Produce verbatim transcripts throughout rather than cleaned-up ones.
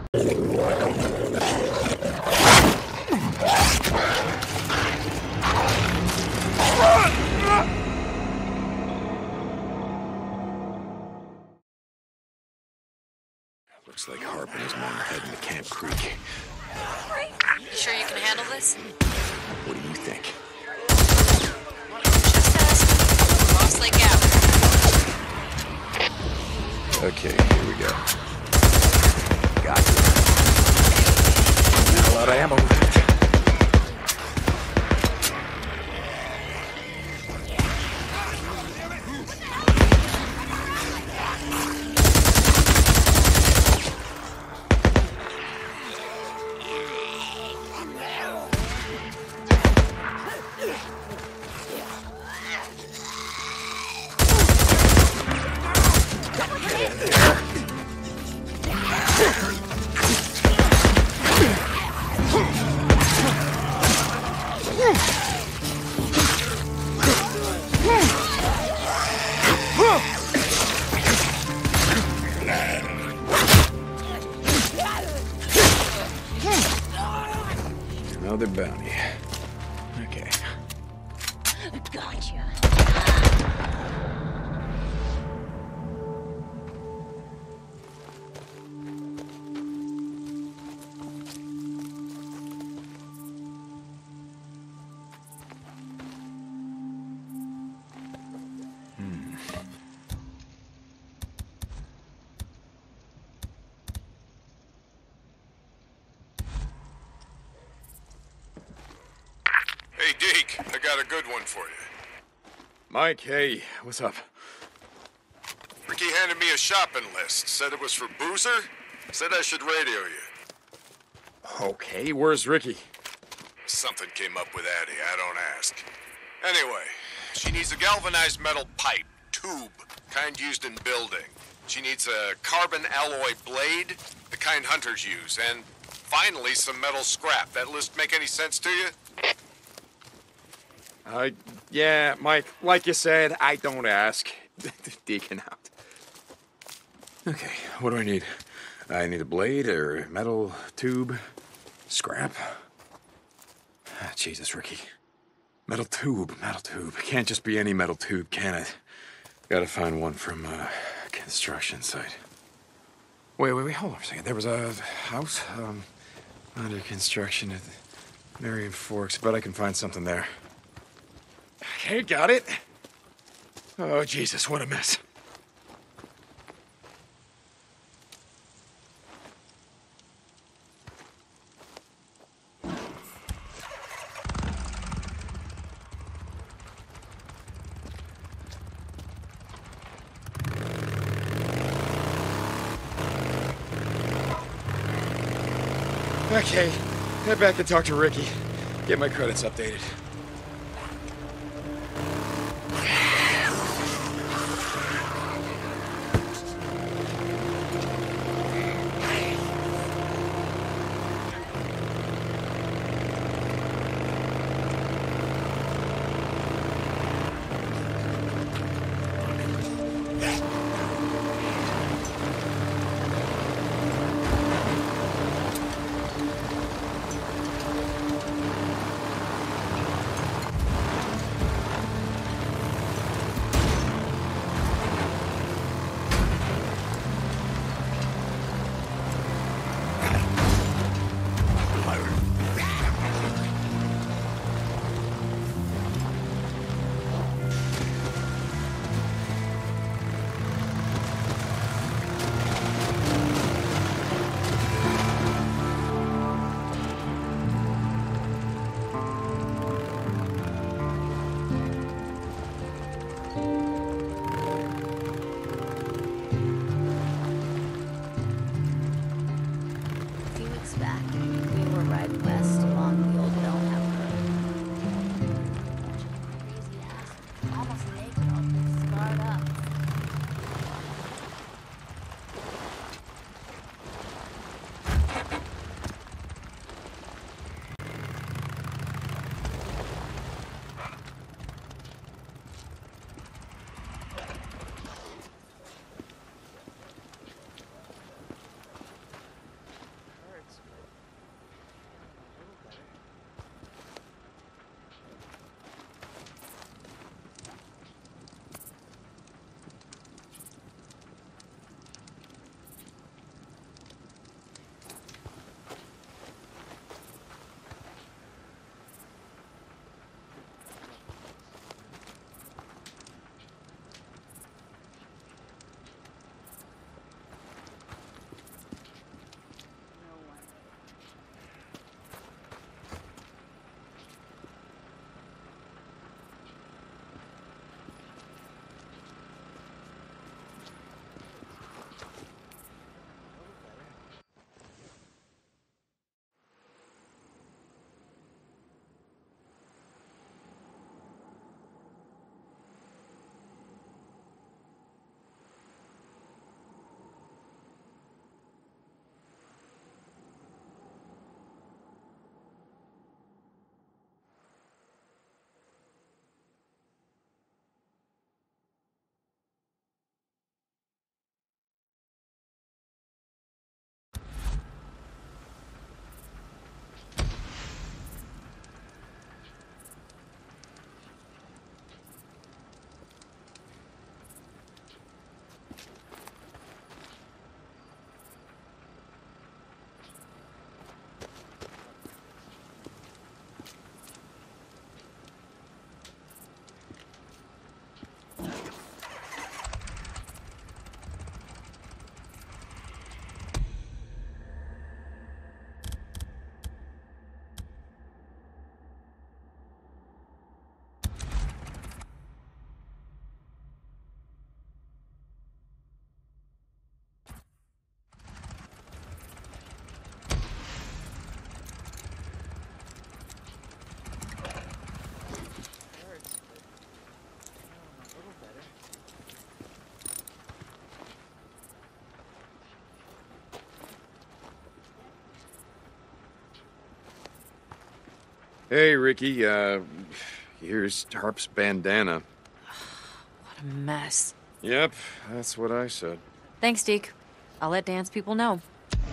Looks like Harpin is more heading to Camp Creek. You sure you can handle this? What do you think? Just ask. Lost Lake Avenue. Okay, here we go. Got it. Not a lot of ammo left. Another bounty. Okay. Gotcha. Hmm. Hey, Deke, I got a good one for you. Mike, hey, what's up? Ricky handed me a shopping list. Said it was for Boozer. Said I should radio you. Okay, where's Ricky? Something came up with Addie, I don't ask. Anyway, she needs a galvanized metal pipe, tube, kind used in building. She needs a carbon alloy blade, the kind hunters use, and finally some metal scrap. That list make any sense to you? Uh, yeah, Mike, like you said, I don't ask. Deacon out. Okay, what do I need? I need a blade or a metal tube, scrap. Ah, Jesus, Ricky. Metal tube, metal tube. It can't just be any metal tube, can it? Gotta find one from a construction site. Wait, wait, wait, hold on a second. There was a house um, under construction at Marion Forks, but I can find something there. Okay, got it. Oh, Jesus, what a mess. Okay, head back and talk to Ricky. Get my credits updated. Hey, Ricky, uh, here's Harp's bandana. What a mess. Yep, that's what I said. Thanks, Deke. I'll let dance people know.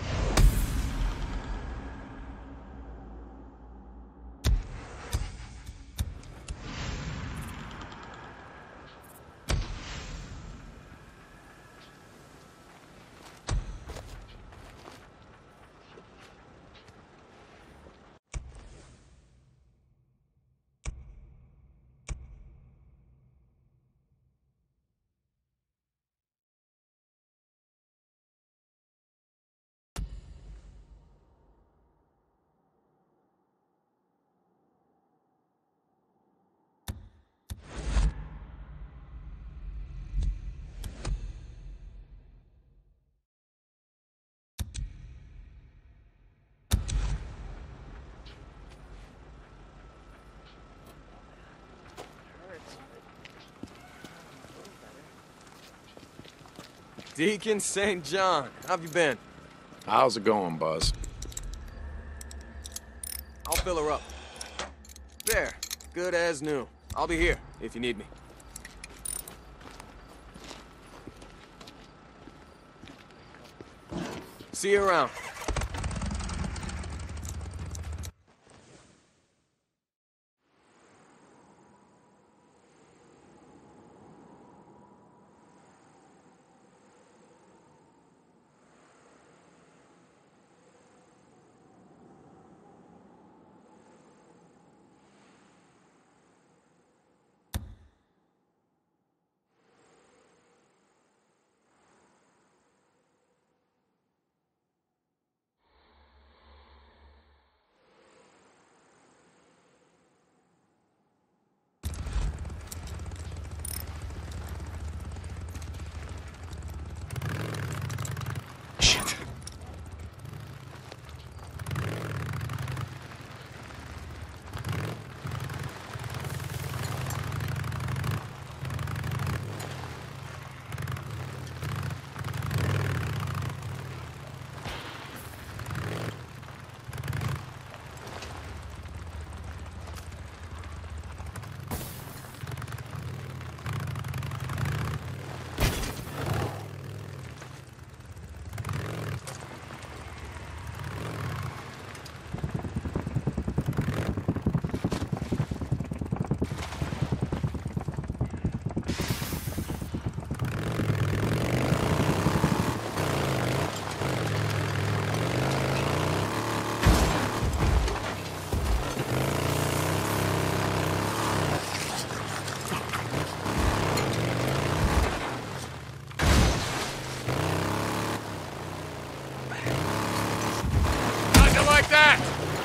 Deacon Saint John, how have you been? How's it going, Buzz? I'll fill her up. There, good as new. I'll be here if you need me. See you around. Shit. Like that!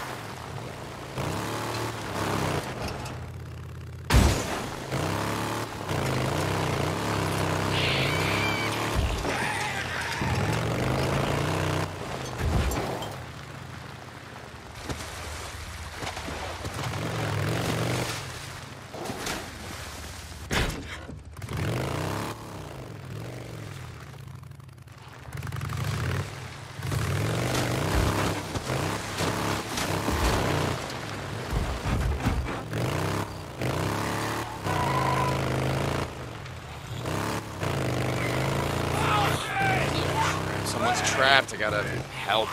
Someone's trapped. I gotta help.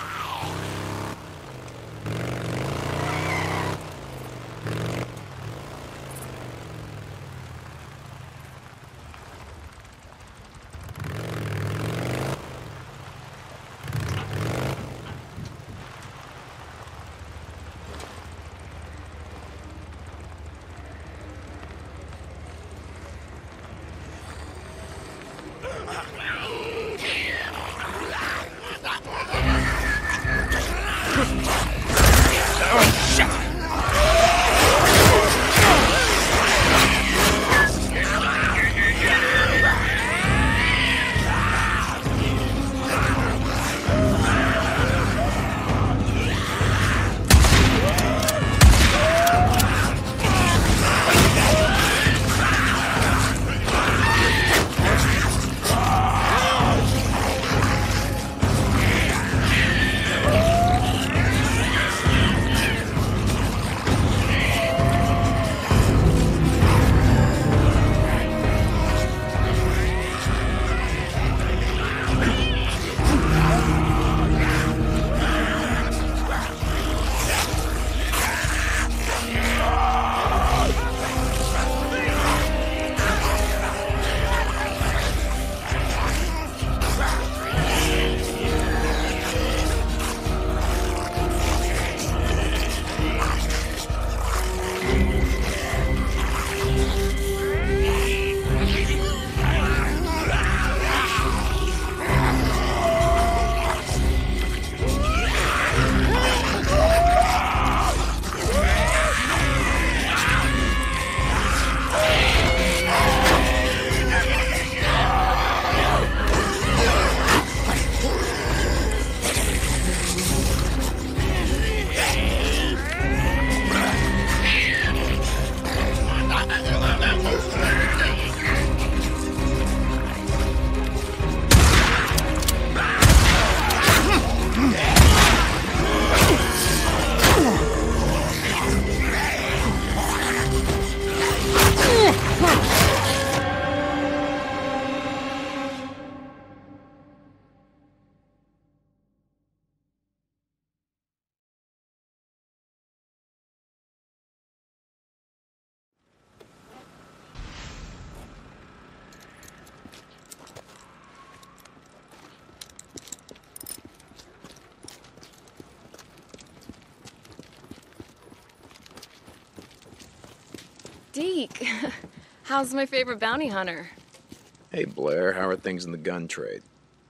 Deke, how's my favorite bounty hunter? Hey, Blair, how are things in the gun trade?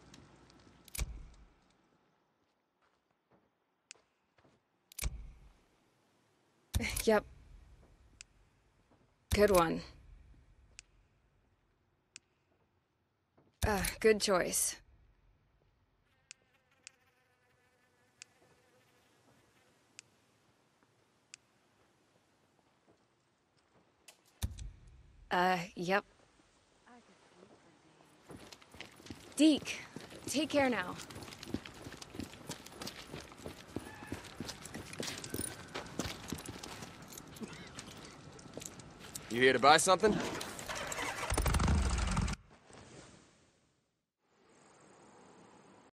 Yep. Good one. Uh, good choice. Uh, yep. Deke, take care now. You here to buy something?